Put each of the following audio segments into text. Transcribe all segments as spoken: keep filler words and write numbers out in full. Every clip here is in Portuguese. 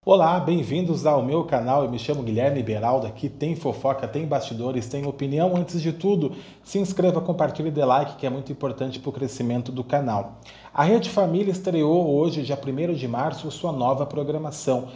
Olá, bem-vindos ao meu canal. Eu me chamo Guilherme Beraldo. Aqui tem fofoca, tem bastidores, tem opinião. Antes de tudo, se inscreva, compartilhe e dê like, que é muito importante para o crescimento do canal. A Rede Família estreou hoje, dia primeiro de março, sua nova programação.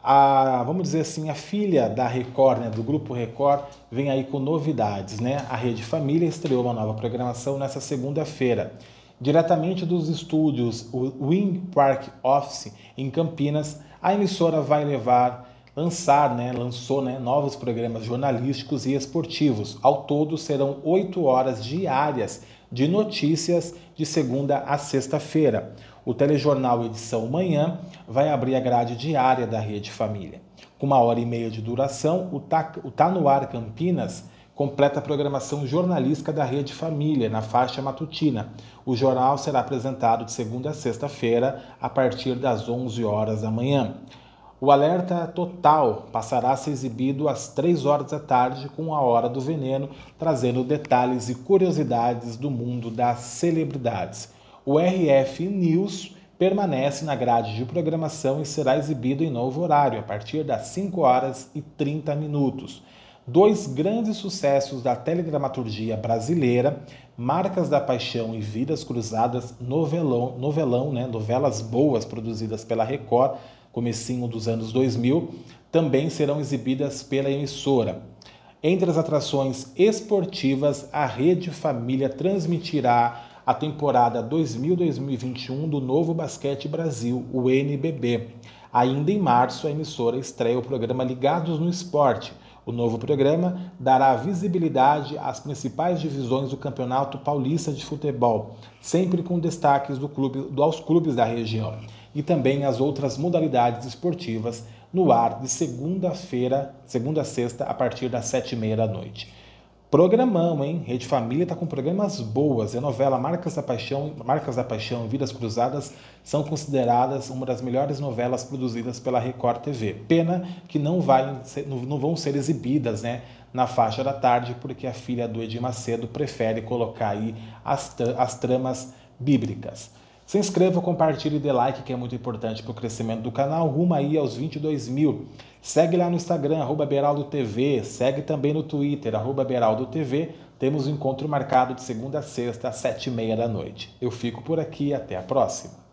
A, vamos dizer assim, a filha da Record, né, do Grupo Record, vem aí com novidades, né? A Rede Família estreou uma nova programação nessa segunda-feira. Diretamente dos estúdios Wing Park Office, em Campinas, a emissora vai levar, lançar, né, lançou né, novos programas jornalísticos e esportivos. Ao todo serão oito horas diárias de notícias de segunda a sexta-feira. O telejornal Edição Manhã vai abrir a grade diária da Rede Família. Com uma hora e meia de duração, o Tá, o tá no Ar Campinas completa a programação jornalística da Rede Família, na faixa matutina. O jornal será apresentado de segunda a sexta-feira, a partir das onze horas da manhã. O Alerta Total passará a ser exibido às três horas da tarde, com a Hora do Veneno, trazendo detalhes e curiosidades do mundo das celebridades. O R F News permanece na grade de programação e será exibido em novo horário, a partir das cinco horas e trinta minutos. Dois grandes sucessos da teledramaturgia brasileira, Marcas da Paixão e Vidas Cruzadas, novelão, novelão né, novelas boas produzidas pela Record, comecinho dos anos dois mil, também serão exibidas pela emissora. Entre as atrações esportivas, a Rede Família transmitirá a temporada dois mil a dois mil e vinte e um do Novo Basquete Brasil, o N B B. Ainda em março, a emissora estreia o programa Ligados no Esporte. O novo programa dará visibilidade às principais divisões do Campeonato Paulista de Futebol, sempre com destaques do clube, aos clubes da região, e também as outras modalidades esportivas no ar de segunda-feira, segunda a sexta, a partir das sete e meia da noite. Programão, hein? Rede Família está com programas boas. A novela Marcas da Paixão, Marcas da Paixão e Vidas Cruzadas são consideradas uma das melhores novelas produzidas pela Record T V. Pena que não, vai, não vão ser exibidas, né, na faixa da tarde, porque a filha do Edir Macedo prefere colocar aí as, as tramas bíblicas. Se inscreva, compartilhe e dê like, que é muito importante para o crescimento do canal, rumo aí aos vinte e dois mil. Segue lá no Instagram, arroba Beraldo T V, segue também no Twitter, arroba Beraldo T V. Temos um encontro marcado de segunda a sexta, às sete e meia da noite. Eu fico por aqui, até a próxima.